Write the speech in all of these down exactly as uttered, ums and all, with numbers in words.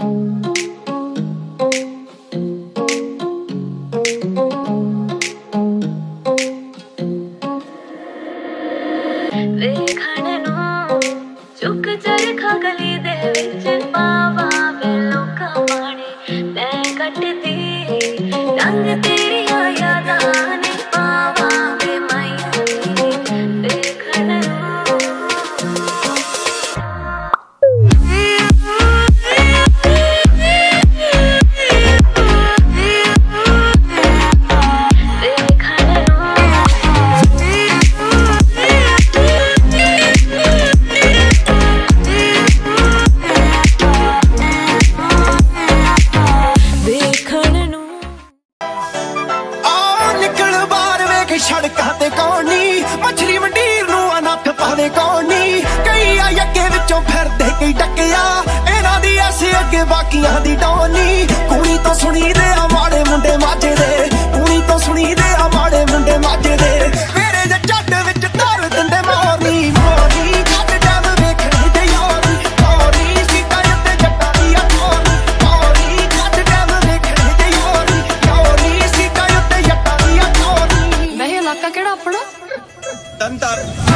चुक चरखा गली दे विच पावा वे लोका पानी मैं कटदी रंग तेरिया यादां ने पावा वे माया देखण सड़कों ते कौनी मछली मंडीर नू अनख पावे कौनी कई आई अगे विचों फिरदे कई टकिया इन्हां दी ऐसी अगे बाकियां दी डोनी कुड़ी तो सुनी दे माड़े मुंडे माजे दे कुड़ी तो सुनी दे माड़े मुंडे माजे दे मेरे जे जट विच धर दिंदे मोरनी मोरनी जट डब वेखणे ते योरी मोरनी सीता उत्ते जट्टां दी मोरनी मोरनी जट डब वेखणे ते योरी योरी सीता उत्ते जट्टां दी मोरनी वह इलाका केड़ा अपना तंतर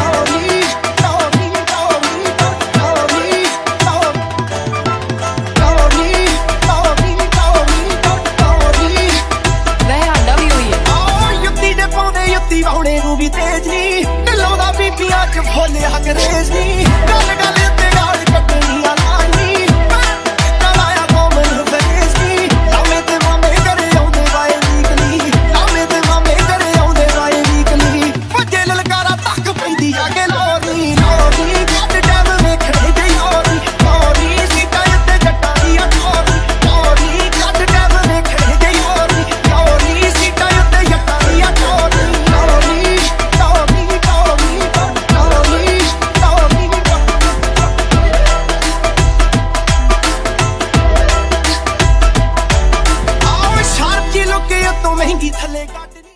भी तेज नी दिलों दा बीबियां च भोले अंग्रेज नी गल गल ते गाल कटनी आलानी लाया कोमल फरेज नी लामे ते मामे करे आउंदे वाए वीकली लामे ते मामे करे आउंदे वाए वीकली वजे ललकारा तक पैंदी आगे लोरी लोरी जट डब वेखणे ते योरी योरी सीता उत्ते जट्टां दी अठोरी योरी जट डब वेखणे ते योरी योरी सीता उत्ते जट्टां दी अठोरी महंगी थले काटनी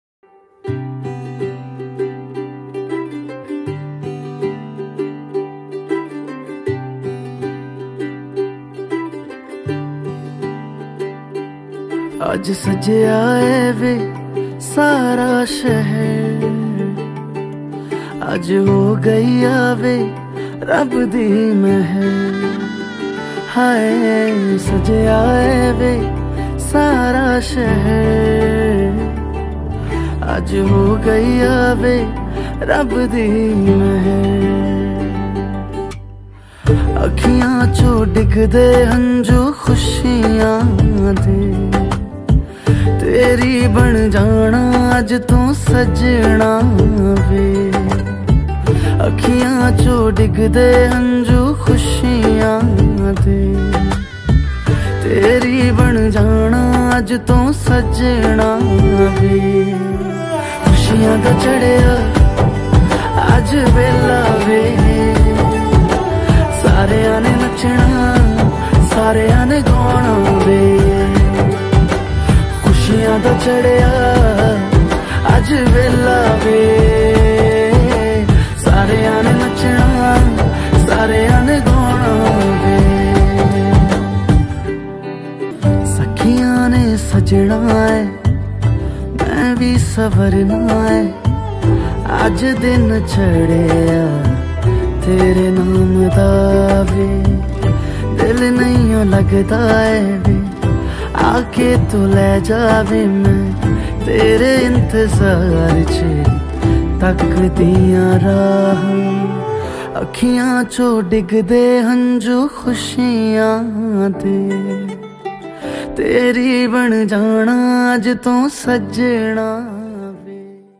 आज सजया है वे सारा शहर आज हो गई आवे रब दी महर हाय सजया है वे सारा शहर आज हो गई आवे रब दी महर अखियां चो डिगदे हंजू खुशियां दे तेरी बन जाना अज तू सजना वे अखियां चो डिगदे हंजू खुशियां दे तेरी बन जाना अज तू सजना वे खुशियां दा चढ़िया अज वेला वे सारियां ने नचना सारियां ने गाना वे खुशियां दा चढ़िया अज वेला वे सारियां ने नचना सारियां ने गाना वे ने सजना है मैं भी सवरना है अज दिन चढ़िया तेरे नाम दा वे दिल नहीं लगता है वे आके तू ले जावे मैं तेरे इंतजार च तकदियां राह अखियां चो डिगदे हंजू खुशियां दे तेरी बन जाना अज तू सजना वे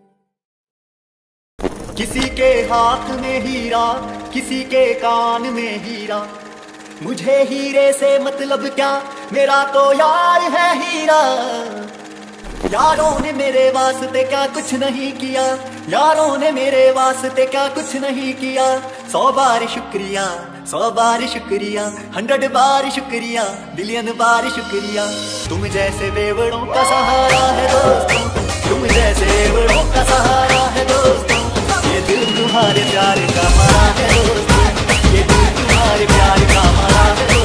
किसी के हाथ में हीरा किसी के कान में हीरा मुझे हीरे से मतलब क्या मेरा तो यार है हीरा यारों ने मेरे वास्ते क्या कुछ नहीं किया यारों ने मेरे वास्ते क्या कुछ नहीं किया सौ बार शुक्रिया सौ बार शुक्रिया हंड्रेड बार शुक्रिया बिलियन बार शुक्रिया तुम जैसे बेवड़ों का सहारा है दोस्तों तुम जैसे बेवड़ों का सहारा है दोस्तों ये दिल तुम्हारे प्यार का मरा है दोस्तों ये दिल तुम्हारे प्यार का मरा है।